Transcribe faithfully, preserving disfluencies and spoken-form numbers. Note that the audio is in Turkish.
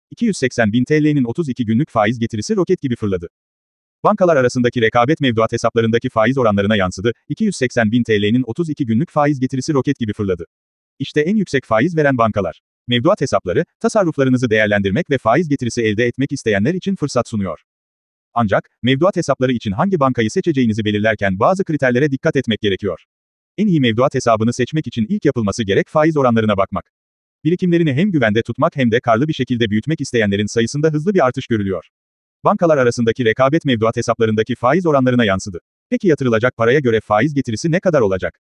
iki yüz seksen bin T L'nin otuz iki günlük faiz getirisi roket gibi fırladı. Bankalar arasındaki rekabet mevduat hesaplarındaki faiz oranlarına yansıdı. iki yüz seksen bin T L'nin otuz iki günlük faiz getirisi roket gibi fırladı. İşte en yüksek faiz veren bankalar. Mevduat hesapları, tasarruflarınızı değerlendirmek ve faiz getirisi elde etmek isteyenler için fırsat sunuyor. Ancak, mevduat hesapları için hangi bankayı seçeceğinizi belirlerken bazı kriterlere dikkat etmek gerekiyor. En iyi mevduat hesabını seçmek için ilk yapılması gerek faiz oranlarına bakmak. Birikimlerini hem güvende tutmak hem de karlı bir şekilde büyütmek isteyenlerin sayısında hızlı bir artış görülüyor. Bankalar arasındaki rekabet mevduat hesaplarındaki faiz oranlarına yansıdı. Peki yatırılacak paraya göre faiz getirisi ne kadar olacak?